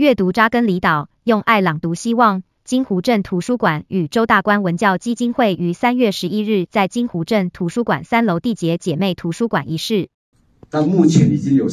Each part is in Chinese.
阅读扎根离岛，用爱朗读希望。金湖镇图书馆与周大观文教基金会于3月11日在金湖镇图书馆3楼缔结姐妹图书馆仪式。 到目前已经有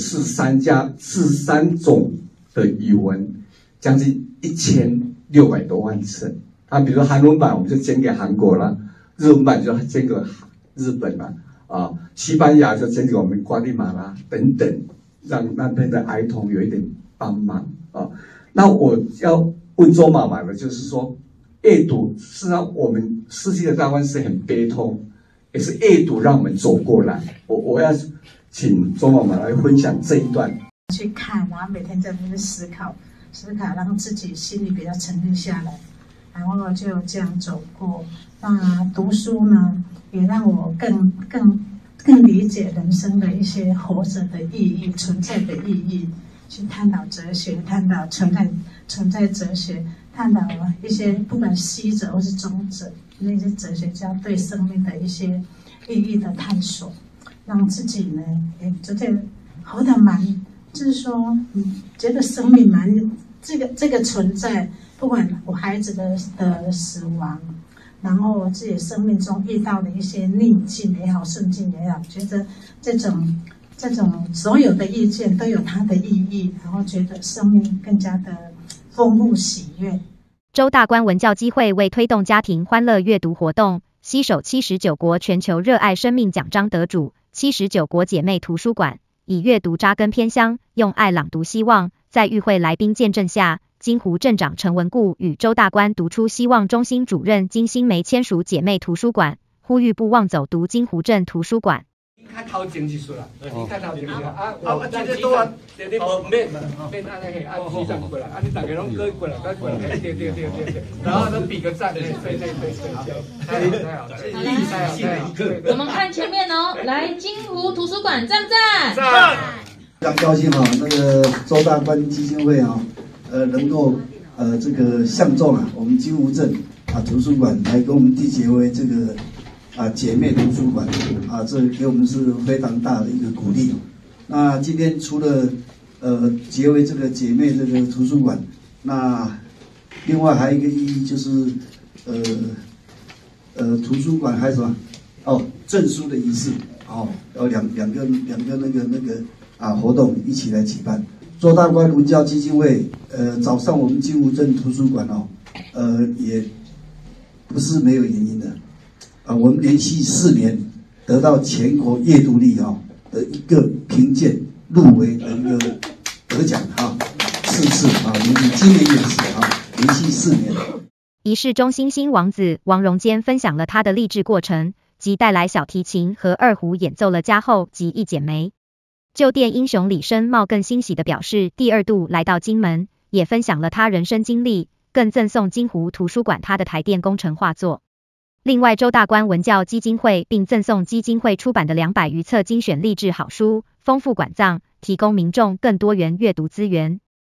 43种的语文，将近1600多万册。比如说韩文版我们就捐给韩国了，日文版就捐给日本了，西班牙就捐给我们瓜地马拉等等，让那边的儿童有一点帮忙啊。那我要问周妈妈的就是说，阅读是让我们世界的大观是很悲痛，也是阅读让我们走过来。我要请周妈妈来分享这一段。 去看，然后每天在那边思考，让自己心里比较沉静下来，然后就这样走过。那读书呢，也让我更理解人生的一些活着的意义、存在的意义。去探讨哲学，探讨存在哲学，探讨一些不管西哲或是中哲那些哲学家对生命的一些意义的探索，让自己呢也觉得活得就是说，觉得生命这个存在，不管我孩子的死亡，然后自己生命中遇到的一些逆境也好，顺境也好，觉得这种所有的意见都有它的意义，然后觉得生命更加的丰富喜悦。 周大观文教基会为推动家庭欢乐阅读活动，携手79国全球热爱生命奖章得主、79国姐妹图书馆，以阅读扎根偏乡，用爱朗读希望。在与会来宾见证下，金湖镇长陈文固与周大观读出希望中心主任金新梅签署姐妹图书馆，呼吁不忘走读金湖镇图书馆。 较头前一出啦，较头前一出这个都啊，免安尼去，指上过来，你大家拢过来，对，然后都比个赞，对， 我们看前面哦，来金湖图书馆赞不赞？ 赞。 非常高兴那个周大观基金会能够这个相中我们金湖镇图书馆来跟我们缔结为这个姐妹图书馆这给我们是非常大的一个鼓励。那今天除了结为这个姐妹这个图书馆，那另外还有一个意义就是图书馆还有什么证书的仪式两个那个活动一起来举办。周大观文教基金会早上我们金湖镇图书馆也不是没有原因的。我们连续4年得到全国阅读力的一个评鉴入围的一个得奖4次今年也是连续4年。 仪式中新兴王子王荣坚分享了他的励志过程，及带来小提琴和二胡演奏了家后及一剪梅。旧店英雄李生茂更欣喜地表示，第2度来到金门，也分享了他人生经历，更赠送金湖图书馆他的台电工程画作。另外，周大观文教基金会并赠送基金会出版的200余册精选励志好书，丰富馆藏，提供民众更多元阅读资源。